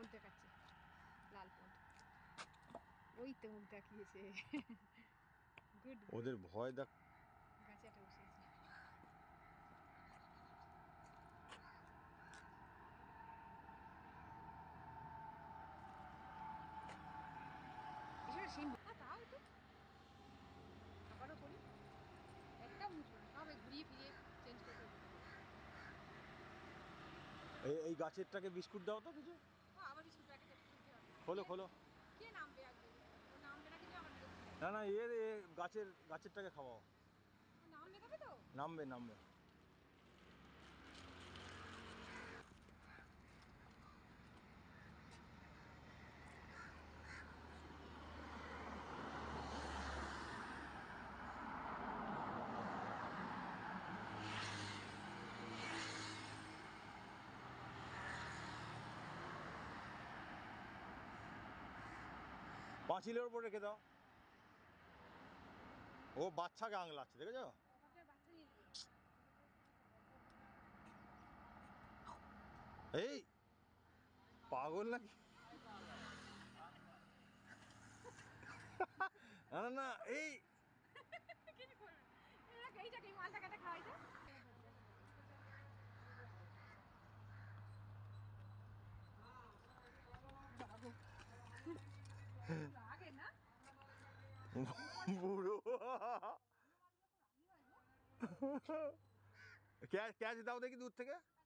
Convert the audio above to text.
মুখ দেখাচ্ছে, লাল পদ। ওই তো মুখ দেখিয়েছে। গুড। ওদের ভয় দেখ। গাছে একটা বসেছে। তাও একটু আবারও করি, একটা মুঠো হবে, ঘুরিয়ে ফিরিয়ে চেঞ্জ করতে হবে। এই গাছেরটাকে বিস্কুট দাও তো কিছু। আবার বিস্কুট প্যাকেট খুলতে হবে। খোলো খোলো। কে নামবে আগে? ও নামবে না কিন্তু আমার না না, গাছেরটাকে খাওয়াও। নামবে তবে তো। নামবে নামবে। পাঁচিলের উপর রেখে দাও। ও বাচ্চাকে আংলাচ্ছে, দেখেছো? এই পাগল নাকি? না না না, এই বুড়ো। ক্যাচ দাও দেখি দূর থেকে।